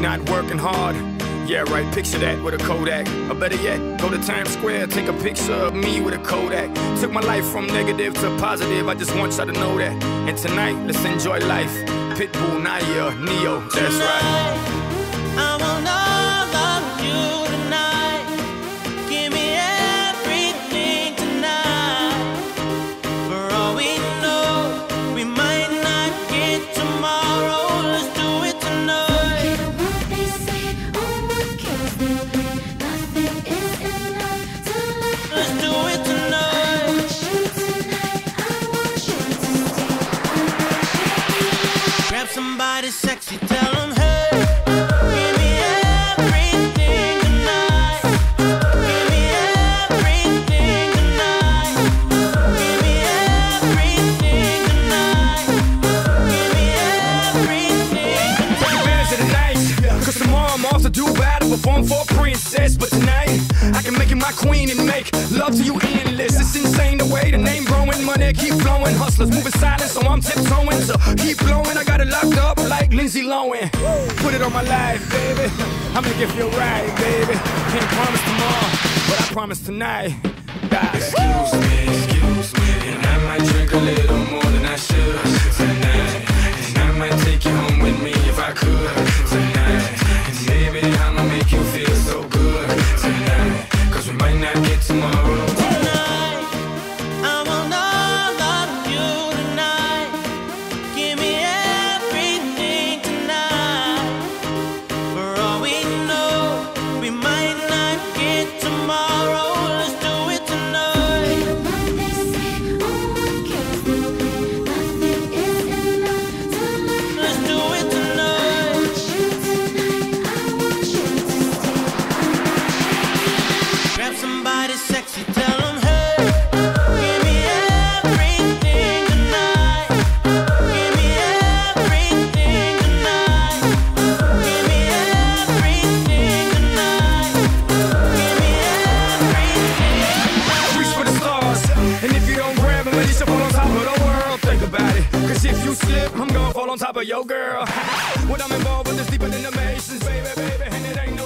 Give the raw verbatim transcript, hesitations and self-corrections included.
not working hard. Yeah, right, picture that with a Kodak. Or better yet, go to Times Square, take a picture of me with a Kodak. Took my life from negative to positive, I just want y'all to know that. And tonight, let's enjoy life. Pitbull, Naya, Neo, that's right. I want all of you tonight. Give me everything tonight. For all we know, we might not get tomorrow. Let's do it tonight. Let's do it tonight. Grab somebody sexy, tell them hey. Do battle, perform for a princess, but tonight I can make you my queen and make love to you endless. It's insane the way the name growing, money keep flowing, hustlers moving silent, so I'm tiptoeing. So keep blowing, I got it locked up like Lindsay Lohan. Put it on my life, baby. I'ma make it feel right, baby. Can't promise tomorrow, but I promise tonight. God. Excuse me, excuse me, and I might drink a little more than I should tonight. And I might take you home with me if I could tonight. Baby, I'ma make you feel so good tonight, cause we might not get tomorrow. Tonight, I want all of you tonight. Give me everything tonight. For all we know, we might not get tomorrow. Let's do it tonight. Let's do it tonight. Grab somebody sexy, tell them hey. Give me everything tonight. Give me everything tonight. Give me everything tonight. Give me everything. Reach for the stars, and if you don't grab them, you should fall on top of the world. Think about it, cause if you slip, I'm gonna fall on top of your girl. What I'm involved with is deeper than the Masons, baby, baby, and it ain't no